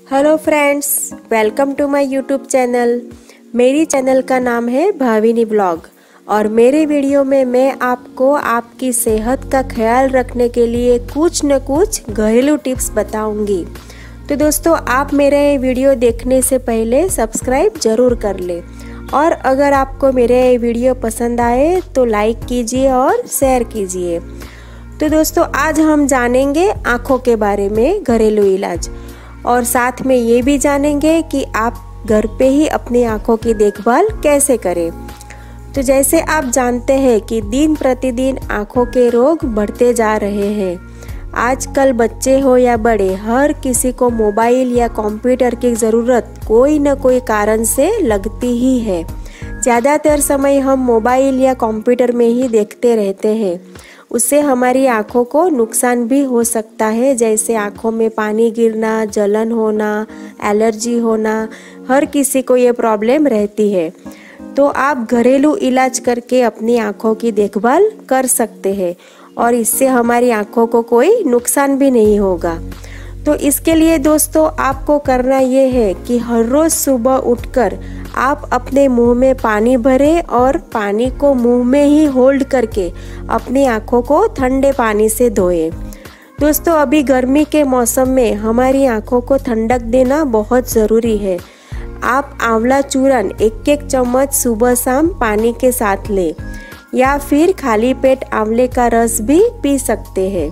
Hello friends, welcome to my YouTube channel. मेरी channel का नाम है भाविनी ब्लॉग और मेरे वीडियो में मैं आपको आपकी सेहत का ख्याल रखने के लिए कुछ न कुछ घरेलू टिप्स बताऊंगी। तो दोस्तों, आप मेरा ये वीडियो देखने से पहले सब्सक्राइब ज़रूर कर ले और अगर आपको मेरा ये वीडियो पसंद आए तो लाइक कीजिए और शेयर कीजिए। तो दोस्तों, आज हम जानेंगे आँखों के बारे में घरेलू इलाज और साथ में ये भी जानेंगे कि आप घर पे ही अपनी आँखों की देखभाल कैसे करें। तो जैसे आप जानते हैं कि दिन प्रतिदिन आँखों के रोग बढ़ते जा रहे हैं। आजकल बच्चे हो या बड़े, हर किसी को मोबाइल या कंप्यूटर की ज़रूरत कोई न कोई कारण से लगती ही है। ज़्यादातर समय हम मोबाइल या कंप्यूटर में ही देखते रहते हैं। उससे हमारी आँखों को नुकसान भी हो सकता है, जैसे आँखों में पानी गिरना, जलन होना, एलर्जी होना। हर किसी को ये प्रॉब्लम रहती है। तो आप घरेलू इलाज करके अपनी आँखों की देखभाल कर सकते हैं और इससे हमारी आँखों को कोई नुकसान भी नहीं होगा। तो इसके लिए दोस्तों, आपको करना ये है कि हर रोज़ सुबह उठकर आप अपने मुंह में पानी भरें और पानी को मुंह में ही होल्ड करके अपनी आँखों को ठंडे पानी से धोएं। दोस्तों, अभी गर्मी के मौसम में हमारी आँखों को ठंडक देना बहुत ज़रूरी है। आप आंवला चूर्ण 1-1 चम्मच सुबह शाम पानी के साथ लें या फिर खाली पेट आंवले का रस भी पी सकते हैं।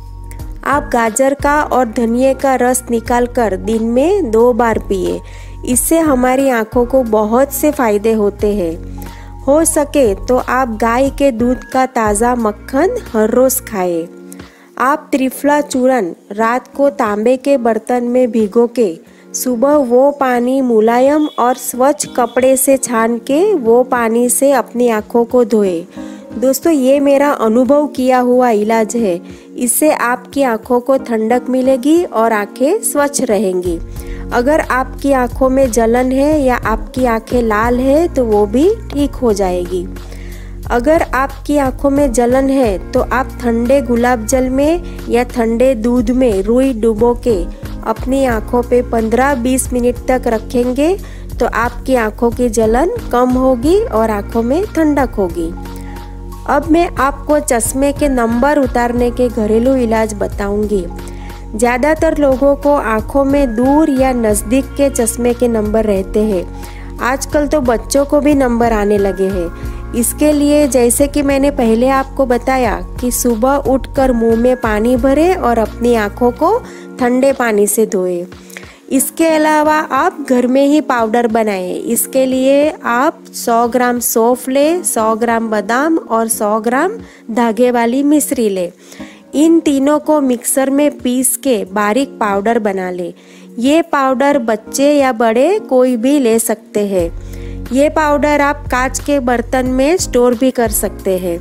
आप गाजर का और धनिया का रस निकालकर दिन में 2 बार पिए। इससे हमारी आँखों को बहुत से फायदे होते हैं। हो सके तो आप गाय के दूध का ताज़ा मक्खन हर रोज़ खाएं। आप त्रिफला चूर्ण रात को तांबे के बर्तन में भिगो के सुबह वो पानी मुलायम और स्वच्छ कपड़े से छान के वो पानी से अपनी आँखों को धोएं। दोस्तों, ये मेरा अनुभव किया हुआ इलाज है। इससे आपकी आँखों को ठंडक मिलेगी और आँखें स्वच्छ रहेंगी। अगर आपकी आँखों में जलन है या आपकी आँखें लाल है तो वो भी ठीक हो जाएगी। अगर आपकी आँखों में जलन है तो आप ठंडे गुलाब जल में या ठंडे दूध में रुई डुबो के अपनी आँखों पे 15-20 मिनट तक रखेंगे तो आपकी आँखों की जलन कम होगी और आँखों में ठंडक होगी। अब मैं आपको चश्मे के नंबर उतारने के घरेलू इलाज बताऊंगी। ज़्यादातर लोगों को आँखों में दूर या नज़दीक के चश्मे के नंबर रहते हैं। आजकल तो बच्चों को भी नंबर आने लगे हैं। इसके लिए जैसे कि मैंने पहले आपको बताया कि सुबह उठकर मुंह में पानी भरें और अपनी आँखों को ठंडे पानी से धोएं। इसके अलावा आप घर में ही पाउडर बनाएं। इसके लिए आप 100 ग्राम सौंफ लें, 100 ग्राम बादाम और 100 ग्राम धागे वाली मिश्री लें। इन तीनों को मिक्सर में पीस के बारीक पाउडर बना लें। ये पाउडर बच्चे या बड़े कोई भी ले सकते हैं। ये पाउडर आप कांच के बर्तन में स्टोर भी कर सकते हैं।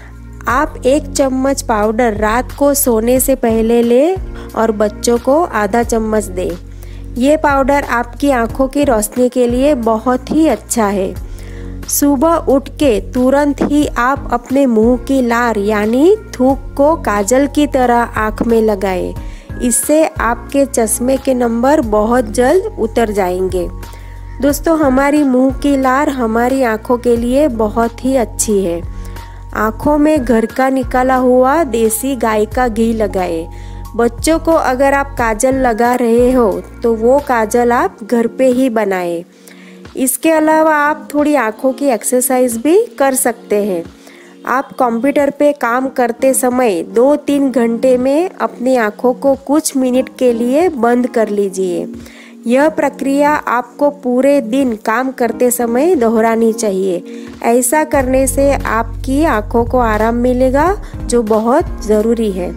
आप 1 चम्मच पाउडर रात को सोने से पहले लें और बच्चों को आधा चम्मच दें। ये पाउडर आपकी आँखों की रोशनी के लिए बहुत ही अच्छा है। सुबह उठ के तुरंत ही आप अपने मुंह की लार यानी थूक को काजल की तरह आँख में लगाएं। इससे आपके चश्मे के नंबर बहुत जल्द उतर जाएंगे। दोस्तों, हमारी मुंह की लार हमारी आँखों के लिए बहुत ही अच्छी है। आँखों में घर का निकाला हुआ देसी गाय का घी लगाएं। बच्चों को अगर आप काजल लगा रहे हो तो वो काजल आप घर पे ही बनाएं। इसके अलावा आप थोड़ी आँखों की एक्सरसाइज भी कर सकते हैं। आप कंप्यूटर पे काम करते समय 2-3 घंटे में अपनी आँखों को कुछ मिनट के लिए बंद कर लीजिए। यह प्रक्रिया आपको पूरे दिन काम करते समय दोहरानी चाहिए। ऐसा करने से आपकी आँखों को आराम मिलेगा, जो बहुत ज़रूरी है।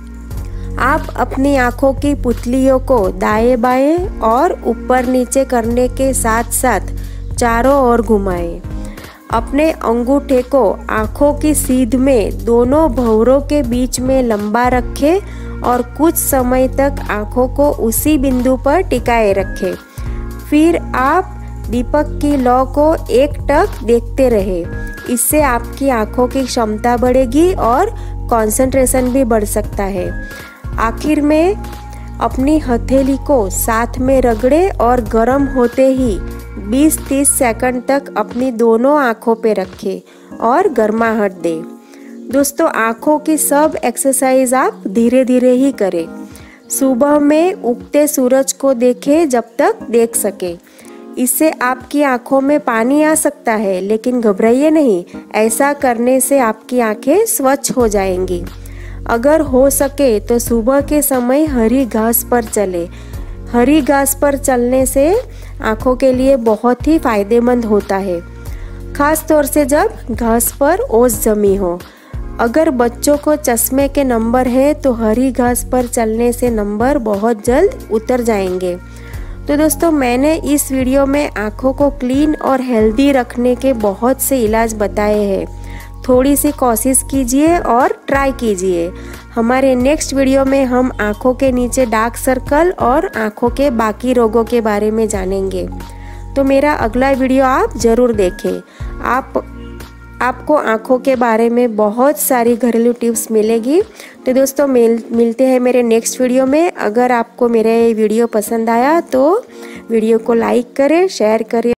आप अपनी आँखों की पुतलियों को दाएं बाएं और ऊपर नीचे करने के साथ साथ चारों ओर घुमाएं। अपने अंगूठे को आँखों की सीध में दोनों भौरों के बीच में लंबा रखें और कुछ समय तक आँखों को उसी बिंदु पर टिकाए रखें। फिर आप दीपक की लौ को एकटक देखते रहें। इससे आपकी आँखों की क्षमता बढ़ेगी और कंसंट्रेशन भी बढ़ सकता है। आखिर में अपनी हथेली को साथ में रगड़े और गर्म होते ही 20-30 सेकंड तक अपनी दोनों आँखों पे रखें और गर्माहट दें। दोस्तों, आँखों की सब एक्सरसाइज आप धीरे धीरे ही करें। सुबह में उगते सूरज को देखें जब तक देख सके। इससे आपकी आंखों में पानी आ सकता है, लेकिन घबराइए नहीं, ऐसा करने से आपकी आंखें स्वच्छ हो जाएंगी। अगर हो सके तो सुबह के समय हरी घास पर चले। हरी घास पर चलने से आंखों के लिए बहुत ही फायदेमंद होता है, खास तौर से जब घास पर ओस जमी हो। अगर बच्चों को चश्मे के नंबर है तो हरी घास पर चलने से नंबर बहुत जल्द उतर जाएंगे। तो दोस्तों, मैंने इस वीडियो में आँखों को क्लीन और हेल्दी रखने के बहुत से इलाज बताए हैं। थोड़ी सी कोशिश कीजिए और ट्राई कीजिए। हमारे नेक्स्ट वीडियो में हम आँखों के नीचे डार्क सर्कल और आँखों के बाकी रोगों के बारे में जानेंगे। तो मेरा अगला वीडियो आप ज़रूर देखें। आपको आँखों के बारे में बहुत सारी घरेलू टिप्स मिलेगी। तो दोस्तों, मिलते हैं मेरे नेक्स्ट वीडियो में। अगर आपको मेरा ये वीडियो पसंद आया तो वीडियो को लाइक करें, शेयर करें।